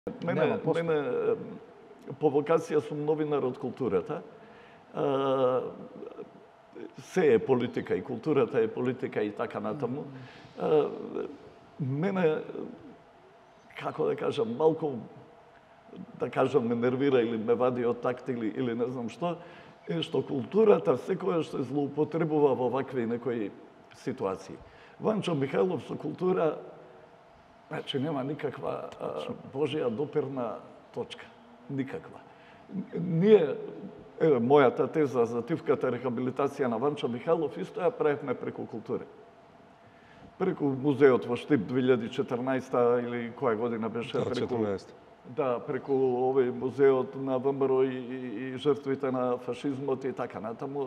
Мене, после. мене по вокација сум новинар од културата. Се е политика и културата е политика и така натаму. Мене, како да кажам, малку да кажам ме нервира или ме вади од такт или не знам што, е што културата секогаш се злоупотребува во вакви некои ситуации. Ванчо Михајлов со култура, значи нема никаква Божја допирна точка. Никаква. Ние, мојата теза за тивката рехабилитација на Ванчо Михајлов исто ја правевме преку култура. Преку музеот во Штип 2014 или која година беше? Да, 14. Да, преку овој музеот на ВМРО и жртвите на фашизмот и така натаму.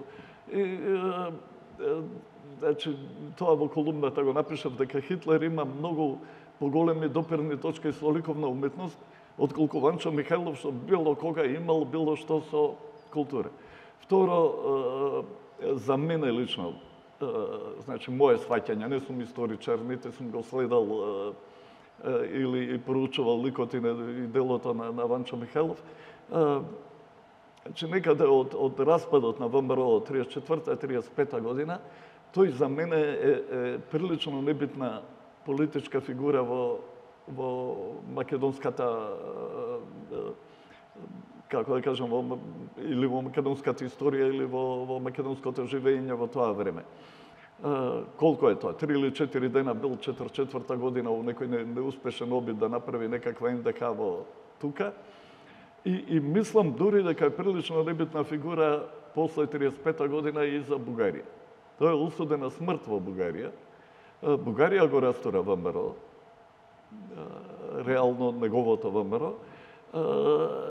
Значи, тоа во колумната го напишав дека Хитлер има многу поголеми допирни точки со ликовна уметност, отколку Ванчо Михајлов што било кога имал било што со култура. Второ, за мене лично, значи, моје сваќање, не сум историчар, нити сум го следал или проучувал ликот и делото на Ванчо Михајлов. Значи, некаде од распадот на ВМРО од 34-35 година, тој за мене е прилично небитна политичка фигура во македонската, како да кажам, или во македонската историја, или во македонското живење во тоа време. Колку е тоа? 3 или 4 дена бил 44-та година во некој неуспешен обид да направи некаква НДК во тука. И мислам дури дека е прилично небитна фигура после 35-та година и за Бугарија. Тој е осуден на смрт во Бугарија. Бугарија го растура ВМРО, реално неговото ВМРО.